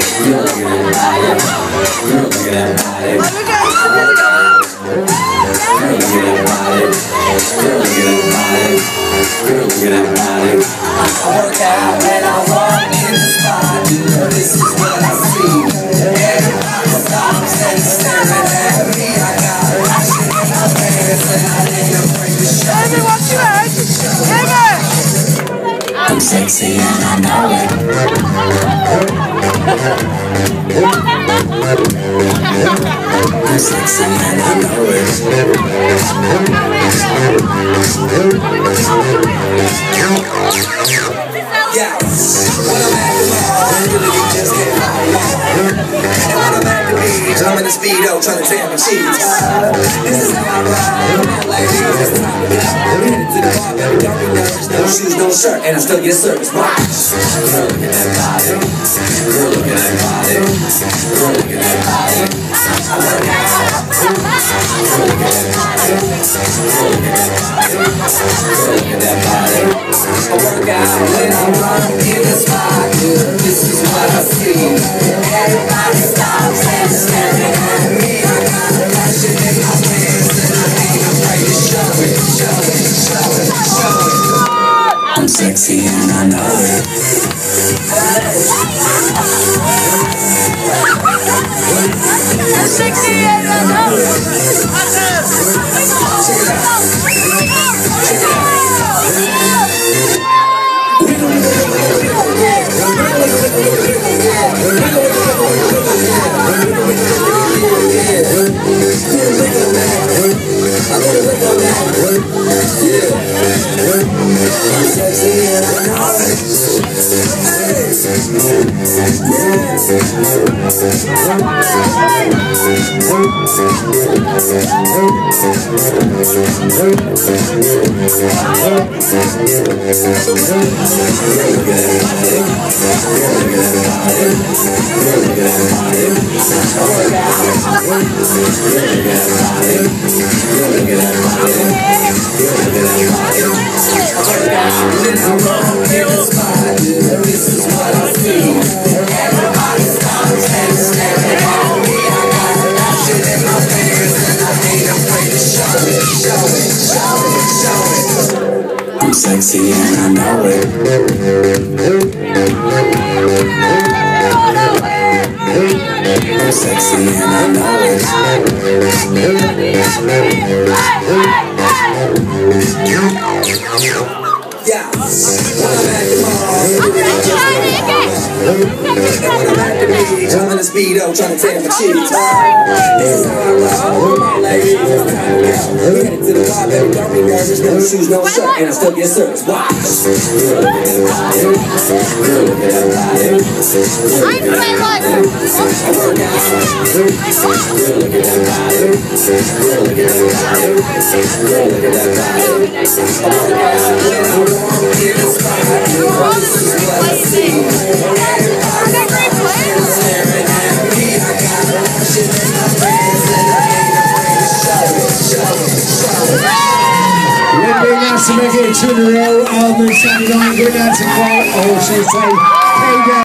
work out when I walk in the spot. This is what I see. Everybody stops and staring at me. I got passion in my pants and I ain't afraid to show it. I'm sexy and I know it. I'm sexy and I know it. Yeah, when I'm at the mall, really you just can't find me. And when I'm at the beach, I'm in the speedo trying to tan my cheeks. This is how I ride, ladies, it's time to go. Headed to the bar, baby, don't be nervous. No shoes, no shirt, and I still get service. Watch. Girl, look at that body. Girl, look at that body. Girl, look at that body. I work out. Girl, look at that body. Girl, look at that body. Girl, look at that body. I work out when I run in the spot. This is what I see. Everybody stops and staring at me. I got passion in my pants and I ain't afraid to show it, show it, show it, show it. I'm sexy and I know it. I'm sexy and I know it. Check it out. Check it out. I'm sexy and I know it. I'm sexy and I know it. Yeah, when I'm at the mall, when I'm at the beach, I'm in the speedo trying to tan my cheeks. This is how I roll, ladies, it's time to go. Headed to the bar, baby, don't be nervous. No shoes, no shirt, and I still get service. Watch. Girl, look at that body. Girl, look at that body. Girl, look at that body. I work out. Girl, look at that body. Girl, look at that body. Girl, look at that body. I work out when I walk in the spot. This is what I see. Everybody's staring at me. I got passion in my pants and I ain't afraid to show it, show it, show it. We're being asked to make it 2 in a row on the Saturday night. We're dancing quite, or should I say, payday.